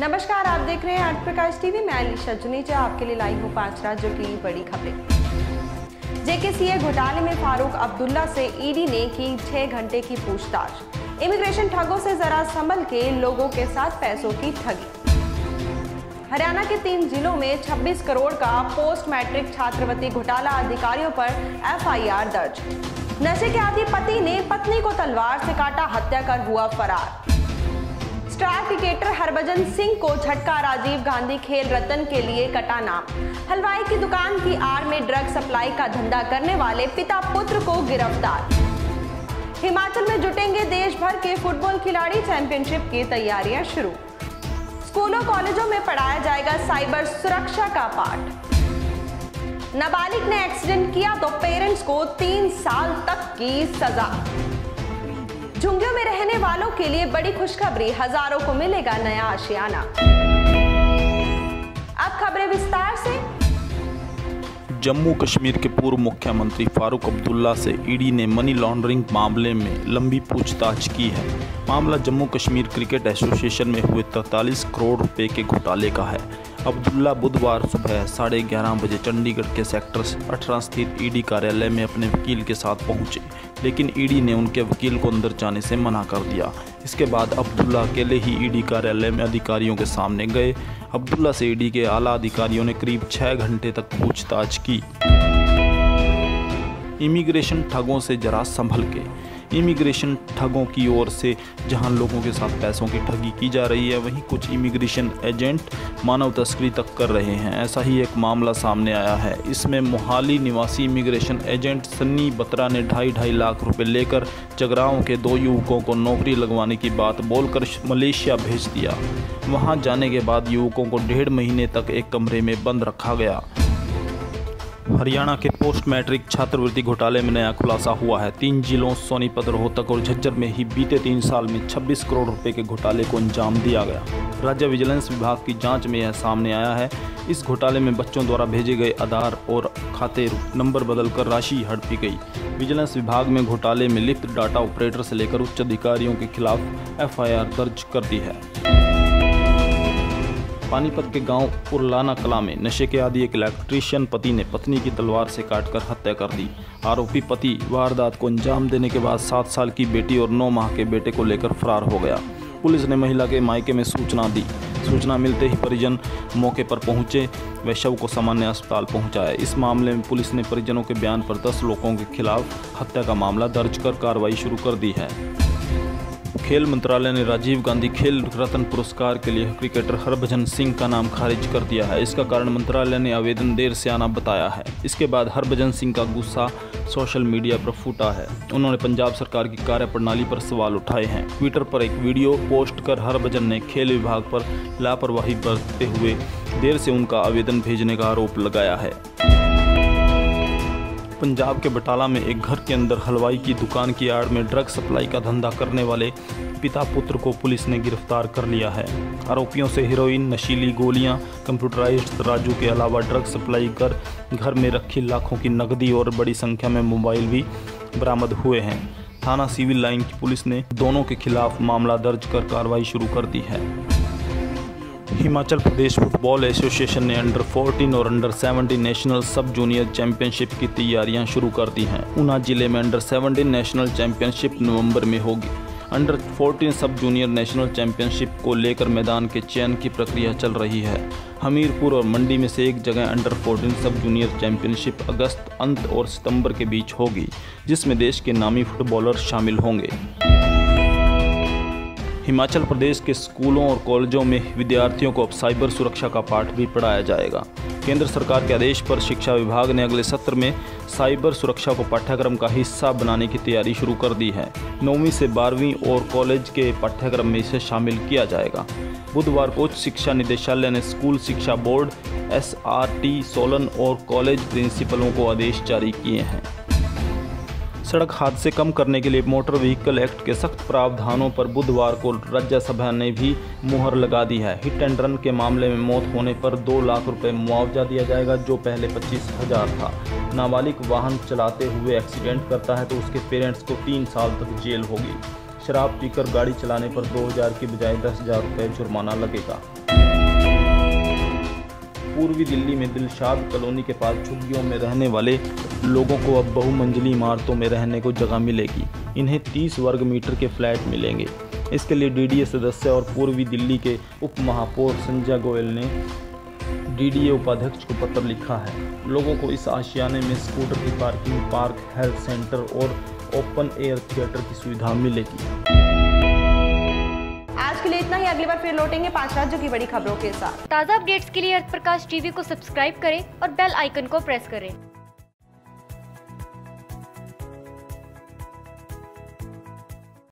नमस्कार, आप देख रहे हैं आर्ट प्रकाश टीवी। मैं अलीशा जुनेजा आपके लिए लाई हूँ 5 राज्यों की बड़ी खबरें। जेकेसीए घोटाले में फारूक अब्दुल्ला से ईडी ने की 6 घंटे की पूछताछ। इमिग्रेशन ठगों से जरा संभल के, लोगों के साथ पैसों की ठगी। हरियाणा के 3 जिलों में 26 करोड़ का पोस्ट मैट्रिक छात्रवृत्ति घोटाला, अधिकारियों पर एफआईआर दर्ज। नशे के आदी पति ने पत्नी को तलवार से काटा, हत्या कर हुआ फरार। स्टार क्रिकेटर हरभजन सिंह को झटका, राजीव गांधी खेल रत्न के लिए कटा नाम। हलवाई की दुकान की आड़ में ड्रग सप्लाई का धंधा करने वाले पिता पुत्र को गिरफ्तार। हिमाचल में जुटेंगे देश भर के फुटबॉल खिलाड़ी, चैंपियनशिप की तैयारियां शुरू। स्कूलों कॉलेजों में पढ़ाया जाएगा साइबर सुरक्षा का पाठ। नाबालिग ने एक्सीडेंट किया तो पेरेंट्स को 3 साल तक की सजा। झुंगियों में रहने वालों के लिए बड़ी खुशखबरी, हजारों को मिलेगा नया आशियाना। अब खबरें विस्तार से। जम्मू कश्मीर के पूर्व मुख्यमंत्री फारूक अब्दुल्ला से ईडी ने मनी लॉन्ड्रिंग मामले में लंबी पूछताछ की है। मामला जम्मू कश्मीर क्रिकेट एसोसिएशन में हुए 43 करोड़ रुपए के घोटाले का है। अब्दुल्ला बुधवार सुबह 11:30 बजे चंडीगढ़ के सेक्टर 18 स्थित ईडी कार्यालय में अपने वकील के साथ पहुंचे, लेकिन ईडी ने उनके वकील को अंदर जाने से मना कर दिया। इसके बाद अब्दुल्ला अकेले ही ईडी कार्यालय में अधिकारियों के सामने गए। अब्दुल्ला से ईडी के आला अधिकारियों ने करीब 6 घंटे तक पूछताछ की। इमिग्रेशन ठगों से जरा संभल के। इमिग्रेशन ठगों की ओर से जहां लोगों के साथ पैसों की ठगी की जा रही है, वहीं कुछ इमिग्रेशन एजेंट मानव तस्करी तक कर रहे हैं। ऐसा ही एक मामला सामने आया है। इसमें मोहाली निवासी इमिग्रेशन एजेंट सन्नी बत्रा ने 2.5 लाख रुपए लेकर जगराओं के 2 युवकों को नौकरी लगवाने की बात बोलकर मलेशिया भेज दिया। वहां जाने के बाद युवकों को 1.5 महीने तक एक कमरे में बंद रखा गया। हरियाणा के पोस्ट मैट्रिक छात्रवृत्ति घोटाले में नया खुलासा हुआ है। 3 जिलों सोनीपत, रोहतक और झज्जर में ही बीते 3 साल में 26 करोड़ रुपए के घोटाले को अंजाम दिया गया। राज्य विजिलेंस विभाग की जांच में यह सामने आया है। इस घोटाले में बच्चों द्वारा भेजे गए आधार और खाते नंबर बदलकर राशि हड़पी गई। विजिलेंस विभाग में घोटाले में लिप्त डाटा ऑपरेटर से लेकर उच्च अधिकारियों के खिलाफ एफआईआर दर्ज कर दी है। पानीपत के गांव उरलाना कला में नशे के आदी एक इलेक्ट्रीशियन पति ने पत्नी की तलवार से काटकर हत्या कर दी। आरोपी पति वारदात को अंजाम देने के बाद 7 साल की बेटी और 9 माह के बेटे को लेकर फरार हो गया। पुलिस ने महिला के मायके में सूचना दी। सूचना मिलते ही परिजन मौके पर पहुंचे व शव को सामान्य अस्पताल पहुंचाया। इस मामले में पुलिस ने परिजनों के बयान पर 10 लोगों के खिलाफ हत्या का मामला दर्ज कर कार्रवाई शुरू कर दी है। खेल मंत्रालय ने राजीव गांधी खेल रत्न पुरस्कार के लिए क्रिकेटर हरभजन सिंह का नाम खारिज कर दिया है। इसका कारण मंत्रालय ने आवेदन देर से आना बताया है। इसके बाद हरभजन सिंह का गुस्सा सोशल मीडिया पर फूटा है। उन्होंने पंजाब सरकार की कार्यप्रणाली पर सवाल उठाए हैं। ट्विटर पर एक वीडियो पोस्ट कर हरभजन ने खेल विभाग पर लापरवाही बरतते हुए देर से उनका आवेदन भेजने का आरोप लगाया है। पंजाब के बटाला में एक घर के अंदर हलवाई की दुकान की आड़ में ड्रग सप्लाई का धंधा करने वाले पिता पुत्र को पुलिस ने गिरफ्तार कर लिया है। आरोपियों से हेरोइन, नशीली गोलियां, कंप्यूटराइज्ड तराजू के अलावा ड्रग सप्लाई कर घर में रखी लाखों की नकदी और बड़ी संख्या में मोबाइल भी बरामद हुए हैं। थाना सिविल लाइन की पुलिस ने दोनों के खिलाफ मामला दर्ज कर कार्रवाई शुरू कर दी है। हिमाचल प्रदेश फुटबॉल एसोसिएशन ने अंडर 14 और under 17 national sub junior championship की तैयारियां शुरू कर दी हैं। ऊना जिले में अंडर 17 नेशनल चैंपियनशिप नवंबर में होगी। अंडर 14 सब जूनियर नेशनल चैंपियनशिप को लेकर मैदान के चयन की प्रक्रिया चल रही है। हमीरपुर और मंडी में से एक जगह अंडर 14 सब जूनियर चैंपियनशिप अगस्त अंत और सितंबर के बीच होगी, जिसमें देश के नामी फुटबॉलर शामिल होंगे। हिमाचल प्रदेश के स्कूलों और कॉलेजों में विद्यार्थियों को अब साइबर सुरक्षा का पाठ भी पढ़ाया जाएगा। केंद्र सरकार के आदेश पर शिक्षा विभाग ने अगले सत्र में साइबर सुरक्षा को पाठ्यक्रम का हिस्सा बनाने की तैयारी शुरू कर दी है। 9वीं से 12वीं और कॉलेज के पाठ्यक्रम में इसे शामिल किया जाएगा। बुधवार को उच्च शिक्षा निदेशालय ने स्कूल शिक्षा बोर्ड SRT सोलन और कॉलेज प्रिंसिपलों को आदेश जारी किए हैं। सड़क हादसे कम करने के लिए मोटर व्हीकल एक्ट के सख्त प्रावधानों पर बुधवार को राज्यसभा ने भी मुहर लगा दी है। हिट एंड रन के मामले में मौत होने पर 2 लाख रुपए मुआवजा दिया जाएगा, जो पहले 25,000 था। नाबालिग वाहन चलाते हुए एक्सीडेंट करता है तो उसके पेरेंट्स को 3 साल तक जेल होगी। शराब पीकर गाड़ी चलाने पर 2000 की बजाय 10,000 रुपये जुर्माना लगेगा। पूर्वी दिल्ली में दिलशाद कॉलोनी के पास झुग्गियों में रहने वाले लोगों को अब बहुमंजिली इमारतों में रहने को जगह मिलेगी। इन्हें 30 वर्ग मीटर के फ्लैट मिलेंगे। इसके लिए डीडीए सदस्य और पूर्वी दिल्ली के उप महापौर संजय गोयल ने डीडीए उपाध्यक्ष को पत्र लिखा है। लोगों को इस आशियाने में स्कूटर की पार्किंग, पार्क, हेल्थ सेंटर और ओपन एयर थिएटर की सुविधा मिलेगी। आज के लिए इतना ही। अगली बार फिर लौटेंगे 5 राज्यों की बड़ी खबरों के साथ। ताज़ा अपडेट्स के लिए अर्थ प्रकाश टीवी को सब्सक्राइब करें और बेल आइकन को प्रेस करें।